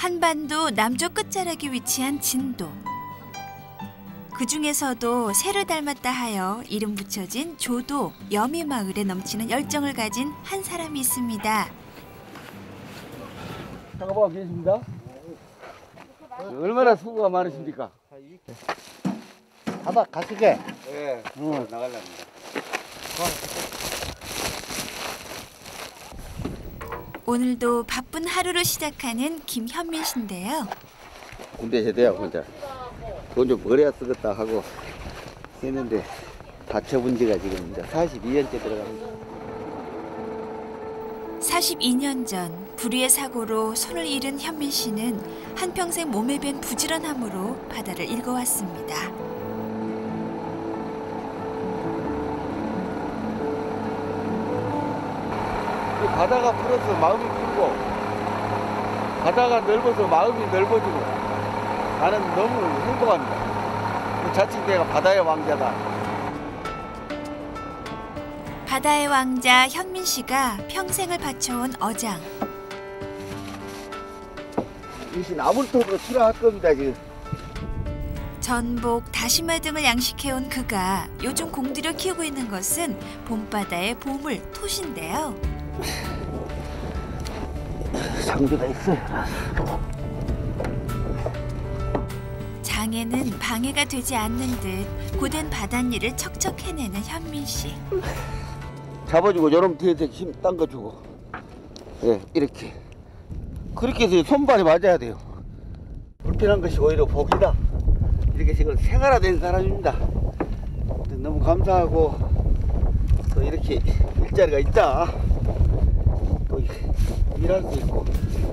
한반도 남쪽 끝자락에 위치한 진도. 그 중에서도 새를 닮았다 하여 이름 붙여진 조도 여미마을에 넘치는 열정을 가진 한 사람이 있습니다. 잠깐만 계십니다. 얼마나 수고가 많으십니까? 바다 가시게. 네, 나가려합니다. 오늘도 바쁜 하루를 시작하는 김현민 씨인데요. 군대 제대하고 혼자 돈 좀 벌어야 쓰겠다 하고 했는데 다쳐본 지가 지금 이제 42년째 들어갑니다. 42년 전 불의의 사고로 손을 잃은 현민 씨는 한평생 몸에 밴 부지런함으로 바다를 일궈왔습니다. 바다가 풀어서 마음이 풀고 바다가 넓어서 마음이 넓어지고 나는 너무 행복합니다. 자칫 내가 바다의 왕자다. 바다의 왕자 현민 씨가 평생을 바쳐온 어장. 이신 아물통으로 출하할 겁니다 지금. 전복, 다시마 등을 양식해온 그가 요즘 공들여 키우고 있는 것은 봄바다의 보물 톳인데요. 장비가 있어요. 장에는 방해가 되지 않는 듯 고된 바닷일을 척척 해내는 현민 씨. 잡아주고 요놈 뒤에서 힘 딴 거 주고 예, 이렇게 그렇게 해서 손발이 맞아야 돼요. 불편한 것이 오히려 복이다. 이렇게 지금 생활화된 사람입니다. 너무 감사하고 또 이렇게 일자리가 있다. 또 일할 수 있고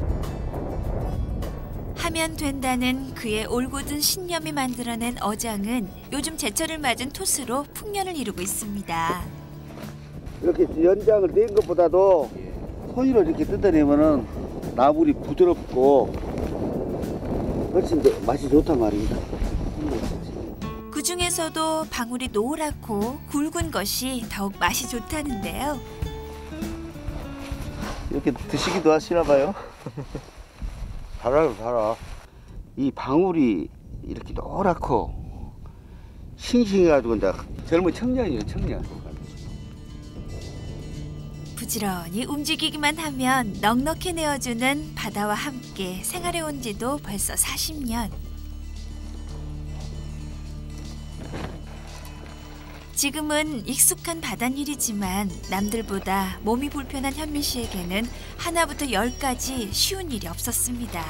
하면 된다는 그의 올곧은 신념이 만들어낸 어장은 요즘 제철을 맞은 톳으로 풍년을 이루고 있습니다. 이렇게 연장을 낸 것보다도 손으로 이렇게 뜯어내면은 나물이 부드럽고 훨씬 더 맛이 좋단 말입니다. 그 중에서도 방울이 노랗고 굵은 것이 더욱 맛이 좋다는데요. 이렇게 드시기도 하시나 봐요. 달아요, 달아. 이 방울이 이렇게 노랗고 싱싱해가지고 이제 젊은 청년이에요, 청년. 부지런히 움직이기만 하면 넉넉히 내어주는 바다와 함께 생활해온 지도 벌써 40년. 지금은 익숙한 바닷일이지만 남들보다 몸이 불편한 현민 씨에게는 하나부터 10까지 쉬운 일이 없었습니다.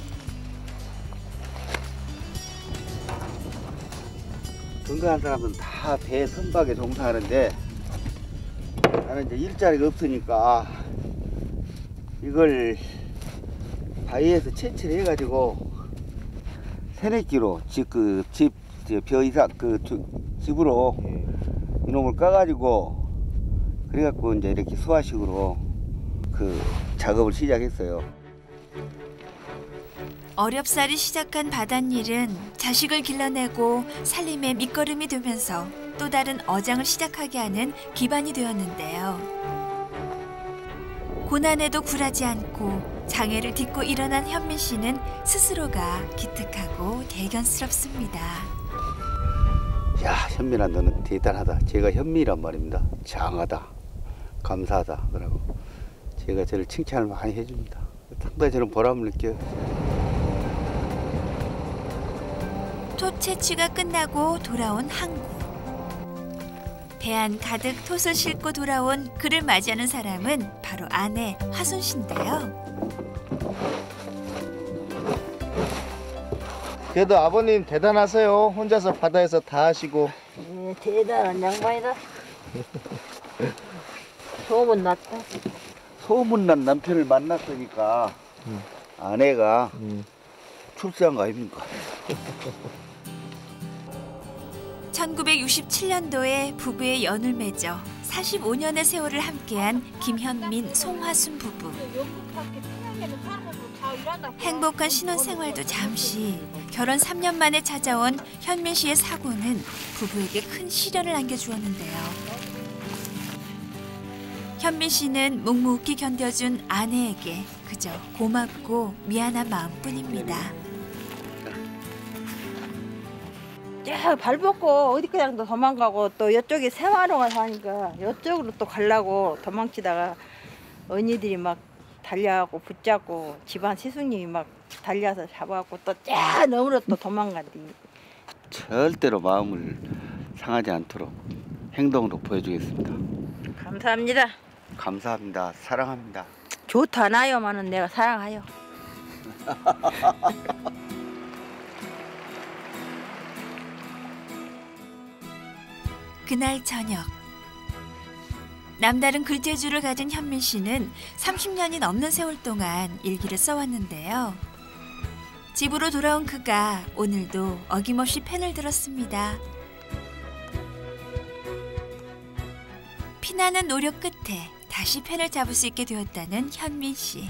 건강한 사람은 다 배 선박에 종사하는데 나는 이제 일자리가 없으니까 이걸 바위에서 채취를 해가지고 새내기로 벼 이상 집으로 이놈을 까가지고 그래갖고 이제 이렇게 수화식으로 그 작업을 시작했어요. 어렵사리 시작한 바닷일은 자식을 길러내고 살림의 밑거름이 되면서 또 다른 어장을 시작하게 하는 기반이 되었는데요. 고난에도 굴하지 않고 장애를 딛고 일어난 현민 씨는 스스로가 기특하고 대견스럽습니다. 야, 현민아, 너는 대단하다. 제가 현민이란 말입니다. 장하다, 감사하다. 그러고 제가 저를 칭찬을 많이 해줍니다. 상당히 저는 보람을 느껴요. 톳 채취가 끝나고 돌아온 항구. 배 안 가득 톳을 싣고 돌아온 그를 맞이하는 사람은 바로 아내 화순 씨인데요. 그래도 아버님 대단하세요. 혼자서 바다에서 다 하시고. 대단한 양반이다. 소문났다. 소문난 남편을 만났으니까 아내가 출세한 거 아닙니까? 1967년도에 부부의 연을 맺어 45년의 세월을 함께한 김현민, 송화순 부부. 행복한 신혼생활도 잠시, 결혼 3년 만에 찾아온 현민 씨의 사고는 부부에게 큰 시련을 안겨주었는데요. 현민 씨는 묵묵히 견뎌준 아내에게 그저 고맙고 미안한 마음뿐입니다. 발 뻗고 어디 그냥 또 도망가고 또 이쪽에 생활호가 사니까 이쪽으로 또 가려고 도망치다가 언니들이 막 달려가고 붙잡고 집안 시숙님이 막 달려서 잡아갖고 또 쫙 너무로 또 도망간디. 절대로 마음을 상하지 않도록 행동으로 보여주겠습니다. 감사합니다. 감사합니다. 사랑합니다. 좋다 나요만은 내가 사랑하여. 그날 저녁 남다른 글재주를 가진 현민 씨는 30년이 넘는 세월 동안 일기를 써왔는데요. 집으로 돌아온 그가 오늘도 어김없이 펜을 들었습니다. 피나는 노력 끝에 다시 펜을 잡을 수 있게 되었다는 현민 씨.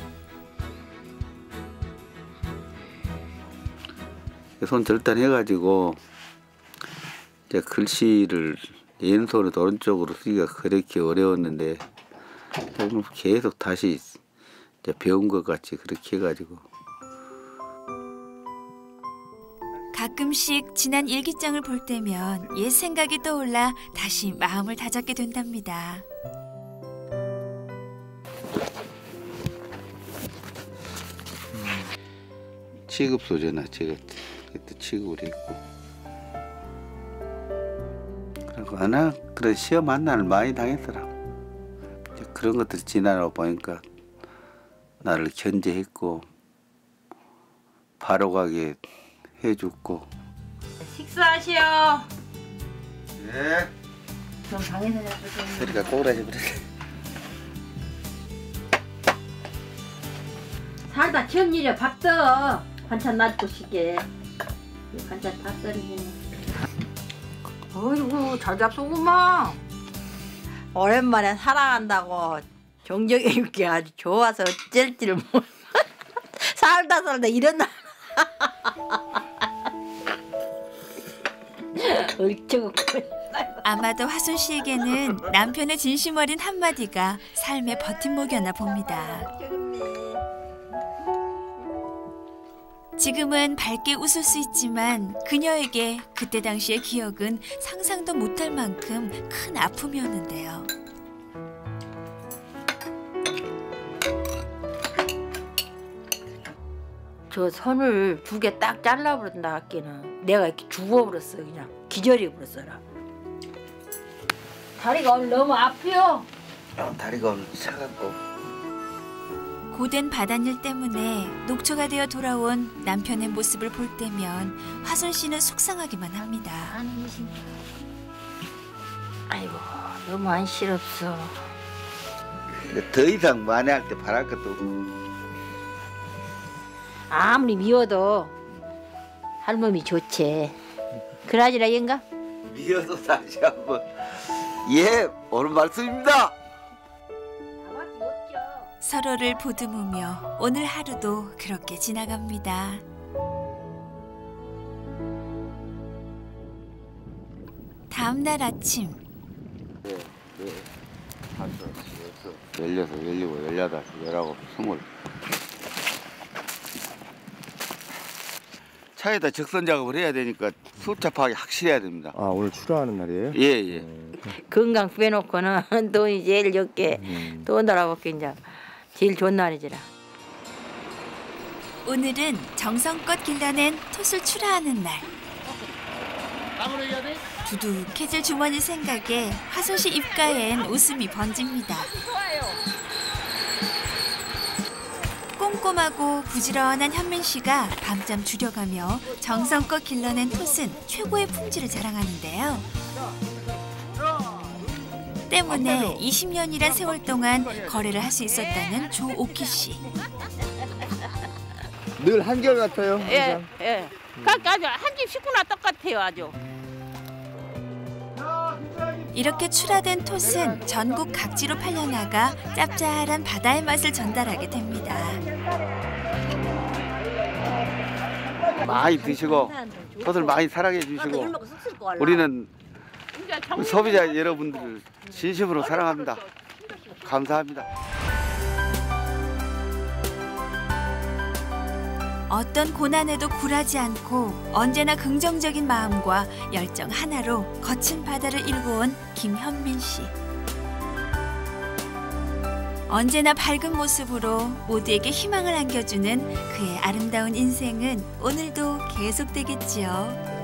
손 절단해가지고 이제 글씨를 왼손에서 오른쪽으로 쓰기가 그렇게 어려웠는데 계속 다시 이제 배운 것 같이 그렇게 해가지고. 가끔씩 지난 일기장을 볼 때면 옛 생각이 떠올라 다시 마음을 다잡게 된답니다. 취급 소재나 제가 그때 취급을 했고, 그리고 하나 그런 시험 만난을 많이 당했더라. 그런 것들 지나다 보니까 나를 견제했고 바로 가게 해줬고. 식사하시오. 네. 그럼 방에서 잡수세요. 소리가 꼬라지 그래. 살다 처음 일이야. 밥 떠. 반찬 놔두고 시게. 반찬 다 썰리네. 어이구 잘 잡수구만. 오랜만에 사랑한다고 정적이 있게 아주 좋아서 어쩔지를 몰라. 살다 이런 날. 얼추 아마도 화순 씨에게는 남편의 진심 어린 한마디가 삶의 버팀목이었나 봅니다. 지금은 밝게 웃을 수 있지만 그녀에게 그때 당시의 기억은 상상도 못할 만큼 큰 아픔이었는데요. 저 선을 2개 딱 잘라버린다 할게는 내가 이렇게 죽어버렸어. 그냥 기절해버렸어라. 다리가 오늘 너무 아프요. 다리가 오늘 차갑고. 고된 바닷일 때문에 녹초가 되어 돌아온 남편의 모습을 볼 때면 화순 씨는 속상하기만 합니다. 아이고 너무 안쓰럽소. 더 이상 만회할 때 바랄 것도 없고. 아무리 미워도 할머니 좋지. 그러지라 얘인가? 미워도 다시 한번 예 옳은 말씀입니다. 서로를 보듬으며 오늘 하루도 그렇게 지나갑니다. 다음 날 아침. 16, 17, 18, 19, 20. 차에다 적선 작업을 해야 되니까 숫자 파악이 확실해야 됩니다. 아, 오늘 출하하는 날이에요? 예, 예. 건강 빼놓고는 돈이 제일 적게 돈 달아먹게 이제 제일 좋은 날이지라. 오늘은 정성껏 길러낸 톳을 출하하는 날. 두둑해질 주머니 생각에 화순 씨 입가엔 웃음이 번집니다. 꼼꼼하고 부지런한 현민 씨가 밤잠 줄여가며 정성껏 길러낸 톳은 최고의 품질을 자랑하는데요. 때문에 20년이란 세월 동안 거래를 할 수 있었다는 조오키 씨. 늘 한결같아요. 예, 예. 그러니까 아주 한 집 식구나 똑같아요, 아주. 이렇게 출하된 톳은 전국 각지로 팔려나가 짭짤한 바다의 맛을 전달하게 됩니다. 많이 드시고 톳을 많이 사랑해 주시고 우리는 소비자 여러분들을 진심으로 사랑합니다. 감사합니다. 어떤 고난에도 굴하지 않고 언제나 긍정적인 마음과 열정 하나로 거친 바다를 일궈온 김현민 씨. 언제나 밝은 모습으로 모두에게 희망을 안겨주는 그의 아름다운 인생은 오늘도 계속되겠지요.